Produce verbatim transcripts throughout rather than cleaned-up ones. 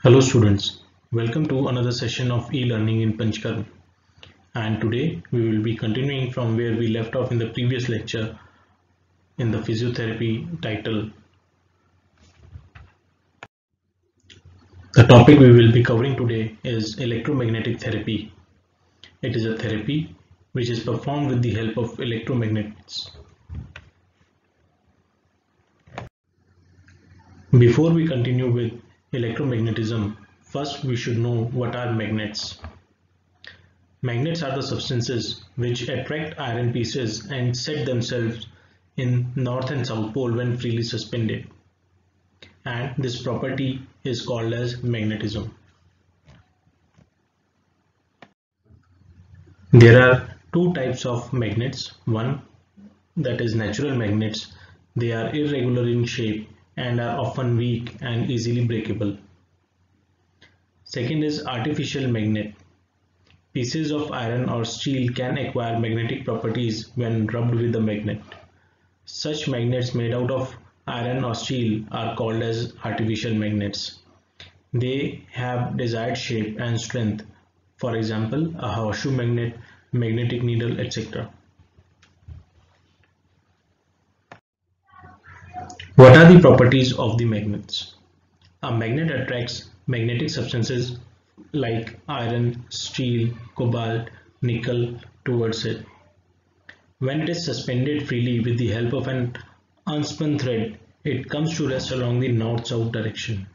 Hello students, welcome to another session of e-learning in Panchkarma, and today we will be continuing from where we left off in the previous lecture in the physiotherapy title. The topic we will be covering today is electromagnetic therapy. It is a therapy which is performed with the help of electromagnets. Before we continue with electromagnetism, first we should know what are magnets. Magnets are the substances which attract iron pieces and set themselves in north and south pole when freely suspended, and this property is called as magnetism. There are two types of magnets. One, that is natural magnets. They are irregular in shape and are often weak and easily breakable. Second is artificial magnet. Pieces of iron or steel can acquire magnetic properties when rubbed with a magnet. Such magnets made out of iron or steel are called as artificial magnets. They have desired shape and strength, for example, a horseshoe magnet, magnetic needle, et cetera. What are the properties of the magnets? A magnet attracts magnetic substances like iron, steel, cobalt, nickel towards it. When it is suspended freely with the help of an unspun thread, it comes to rest along the north-south direction.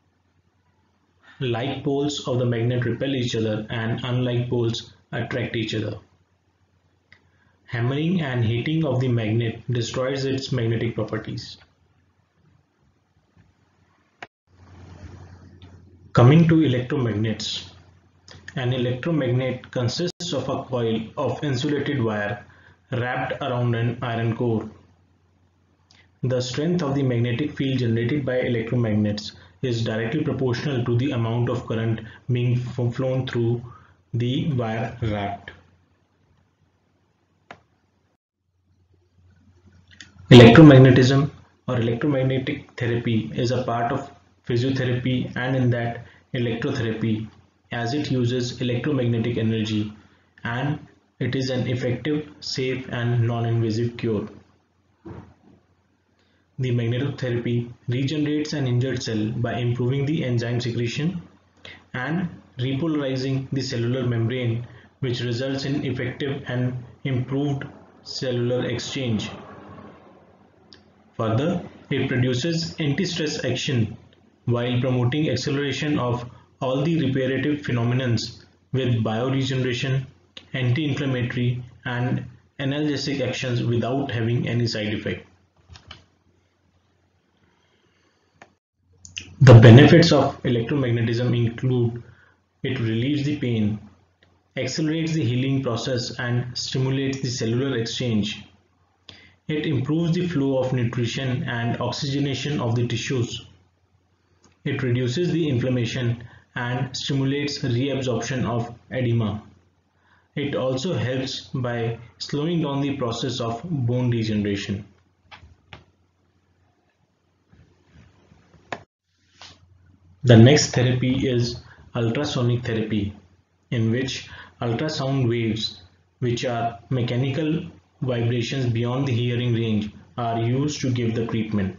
Like poles of the magnet repel each other and unlike poles attract each other. Hammering and heating of the magnet destroys its magnetic properties. Coming to electromagnets. An electromagnet consists of a coil of insulated wire wrapped around an iron core. The strength of the magnetic field generated by electromagnets is directly proportional to the amount of current being flown through the wire wrapped. Electromagnetism or electromagnetic therapy is a part of physiotherapy and in that electrotherapy, as it uses electromagnetic energy, and it is an effective, safe and non-invasive cure. The magnetotherapy regenerates an injured cell by improving the enzyme secretion and repolarizing the cellular membrane, which results in effective and improved cellular exchange. Further, it produces anti-stress action while promoting acceleration of all the reparative phenomena with bioregeneration, anti-inflammatory and analgesic actions without having any side effect. The benefits of electromagnetism include it relieves the pain, accelerates the healing process and stimulates the cellular exchange. It improves the flow of nutrition and oxygenation of the tissues. It reduces the inflammation and stimulates reabsorption of edema. It also helps by slowing down the process of bone degeneration. The next therapy is ultrasonic therapy, in which ultrasound waves, which are mechanical vibrations beyond the hearing range, are used to give the treatment.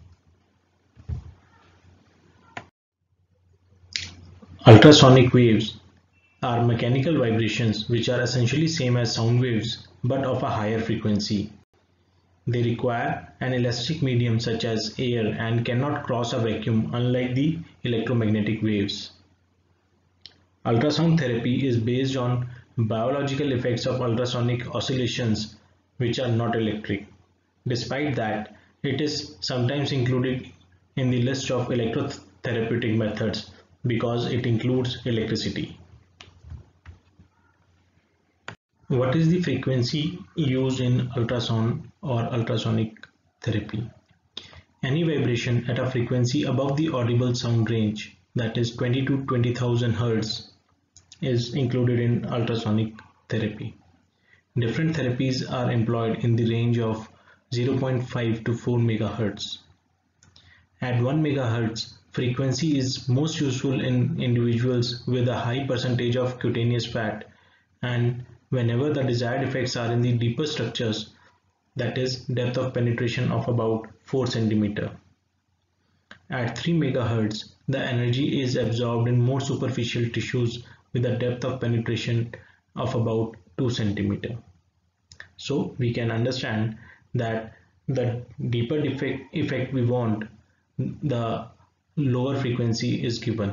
Ultrasonic waves are mechanical vibrations which are essentially same as sound waves but of a higher frequency. They require an elastic medium such as air and cannot cross a vacuum, unlike the electromagnetic waves. Ultrasound therapy is based on biological effects of ultrasonic oscillations which are not electric. Despite that, it is sometimes included in the list of electrotherapeutic methods because it includes electricity. What is the frequency used in ultrasound or ultrasonic therapy? Any vibration at a frequency above the audible sound range, that is twenty to twenty thousand hertz, is included in ultrasonic therapy. Different therapies are employed in the range of zero point five to four megahertz. At one megahertz, frequency is most useful in individuals with a high percentage of cutaneous fat, and whenever the desired effects are in the deeper structures, that is depth of penetration of about four centimeters. At three megahertz, the energy is absorbed in more superficial tissues with a depth of penetration of about two centimeters. So we can understand that the deeper effect we want, the lower frequency is given.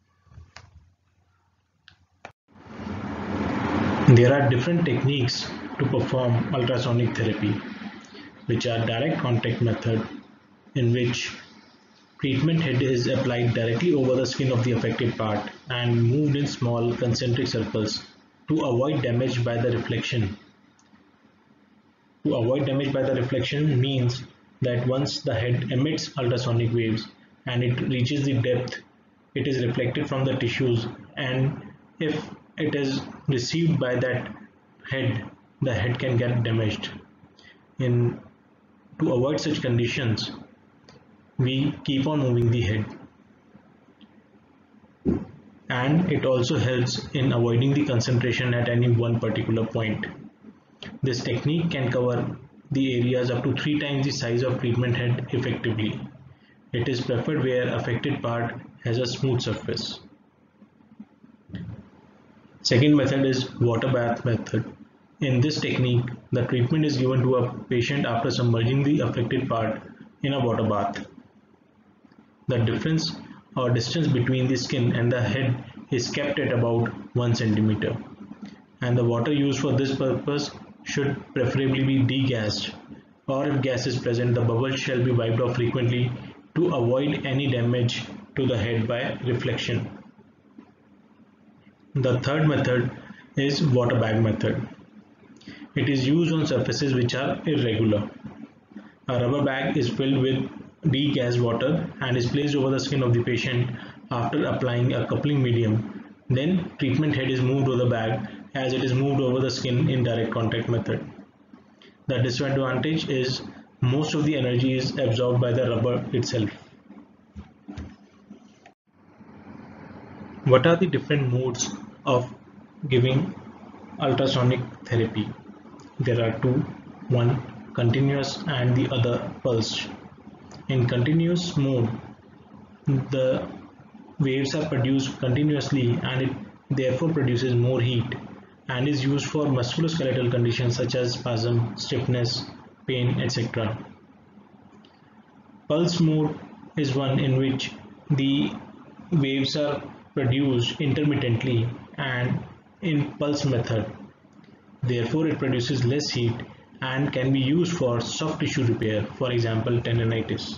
There are different techniques to perform ultrasonic therapy, which are direct contact method, in which treatment head is applied directly over the skin of the affected part and moved in small concentric circles to avoid damage by the reflection. To avoid damage by the reflection means that once the head emits ultrasonic waves and it reaches the depth, it is reflected from the tissues, and if it is received by that head, the head can get damaged. In to avoid such conditions, we keep on moving the head, and it also helps in avoiding the concentration at any one particular point. This technique can cover the areas up to three times the size of treatment head effectively. It is preferred where affected part has a smooth surface. Second method is water bath method. In this technique, the treatment is given to a patient after submerging the affected part in a water bath. The difference or distance between the skin and the head is kept at about one centimeter, and the water used for this purpose should preferably be degassed, or if gas is present, the bubbles shall be wiped off frequently to avoid any damage to the head by reflection. The third method is water bag method. It is used on surfaces which are irregular. A rubber bag is filled with degassed water and is placed over the skin of the patient after applying a coupling medium. Then treatment head is moved over the bag as it is moved over the skin in direct contact method. The disadvantage is most of the energy is absorbed by the rubber itself. What are the different modes of giving ultrasonic therapy? There are two, one continuous and the other pulsed. In continuous mode, the waves are produced continuously and it therefore produces more heat and is used for musculoskeletal conditions such as spasm, stiffness, pain, et cetera. Pulse mode is one in which the waves are produced intermittently and in pulse method. Therefore, it produces less heat and can be used for soft tissue repair, for example, tendinitis.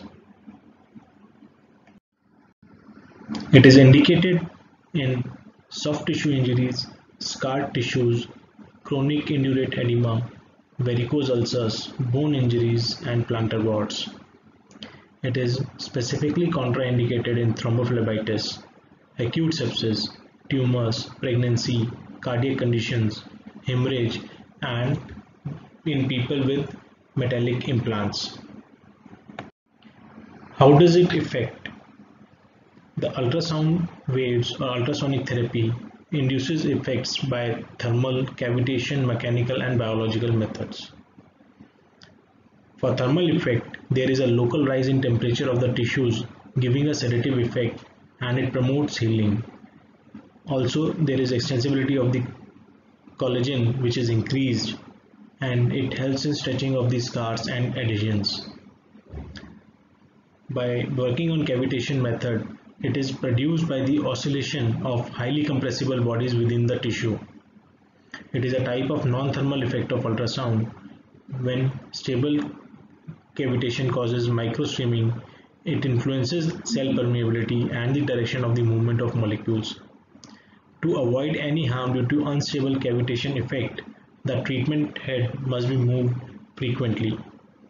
It is indicated in soft tissue injuries, scar tissues, chronic indurate edema, varicose ulcers, bone injuries, and plantar warts. It is specifically contraindicated in thrombophlebitis, acute sepsis, tumors, pregnancy, cardiac conditions, hemorrhage, and in people with metallic implants. How does it affect? The ultrasound waves or ultrasonic therapy induces effects by thermal, cavitation, mechanical, and biological methods. For thermal effect, there is a local rise in temperature of the tissues, giving a sedative effect, and it promotes healing. Also, there is extensibility of the collagen, which is increased, and it helps in stretching of the scars and adhesions. By working on cavitation method, it is produced by the oscillation of highly compressible bodies within the tissue. It is a type of non-thermal effect of ultrasound. When stable cavitation causes microstreaming, it influences cell permeability and the direction of the movement of molecules. To avoid any harm due to unstable cavitation effect, the treatment head must be moved frequently.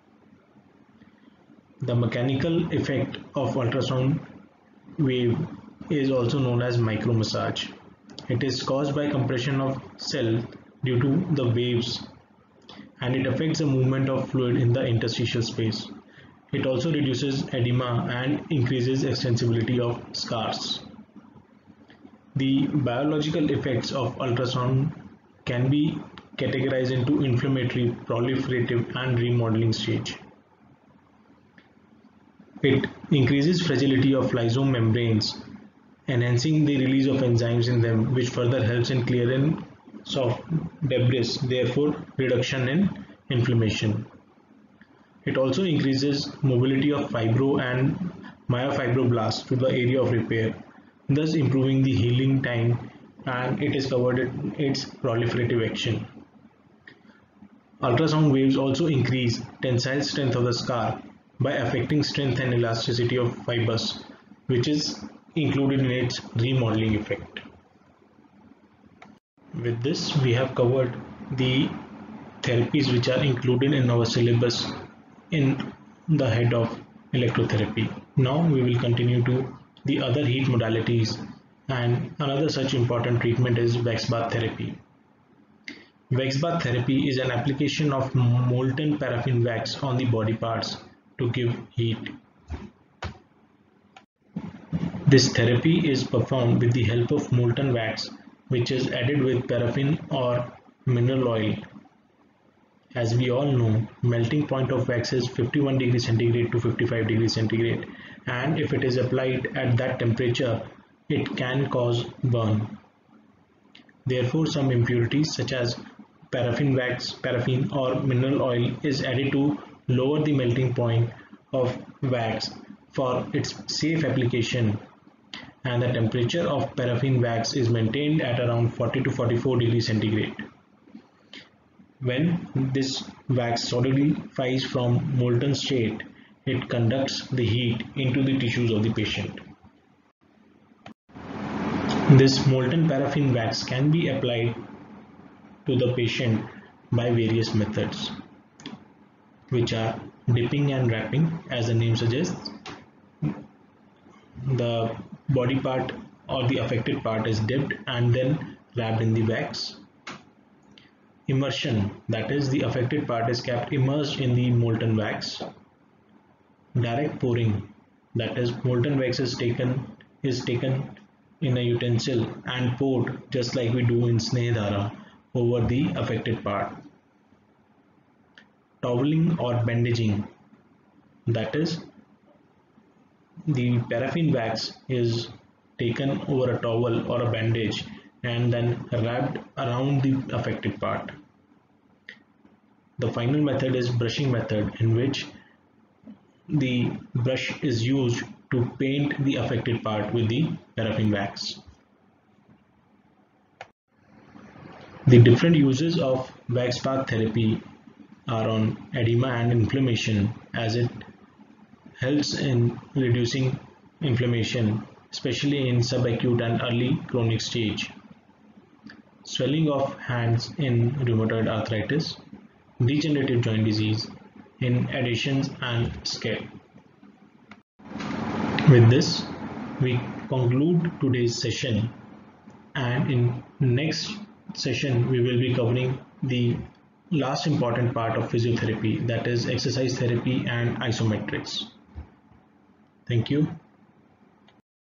The mechanical effect of ultrasound wave is also known as micromassage. It is caused by compression of cell due to the waves, and it affects the movement of fluid in the interstitial space. It also reduces edema and increases extensibility of scars. The biological effects of ultrasound can be categorized into inflammatory, proliferative, and remodeling stage. It increases fragility of lysosome membranes, enhancing the release of enzymes in them, which further helps in clearance of debris, therefore reduction in inflammation. It also increases mobility of fibro and myofibroblasts to the area of repair, thus improving the healing time, and it is covered in its proliferative action. Ultrasound waves also increase tensile strength of the scar by affecting strength and elasticity of fibers, which is included in its remodeling effect. With this, we have covered the therapies which are included in our syllabus in the head of electrotherapy. Now we will continue to the other heat modalities, and another such important treatment is wax bath therapy. Wax bath therapy is an application of molten paraffin wax on the body parts to give heat. This therapy is performed with the help of molten wax, which is added with paraffin or mineral oil. As we all know, melting point of wax is fifty-one degrees centigrade to fifty-five degrees centigrade, and if it is applied at that temperature, it can cause burn. Therefore, some impurities such as paraffin wax, paraffin or mineral oil is added to lower the melting point of wax for its safe application, and the temperature of paraffin wax is maintained at around forty to forty-four degrees centigrade. When this wax solidifies from molten state, it conducts the heat into the tissues of the patient. This molten paraffin wax can be applied to the patient by various methods, which are dipping and wrapping. As the name suggests, the body part or the affected part is dipped and then wrapped in the wax. Immersion, that is, the affected part is kept immersed in the molten wax. Direct pouring, that is, molten wax is taken is taken in a utensil and poured just like we do in Snehadhara over the affected part. Toweling or bandaging, that is, the paraffin wax is taken over a towel or a bandage and then wrapped around the affected part. The final method is brushing method, in which the brush is used to paint the affected part with the paraffin wax. The different uses of wax bath therapy are on edema and inflammation, as it helps in reducing inflammation, especially in subacute and early chronic stage. Swelling of hands in rheumatoid arthritis, degenerative joint disease, in adhesions and scab. With this, we conclude today's session, and in next session we will be covering the last important part of physiotherapy, that is exercise therapy and isometrics. Thank you.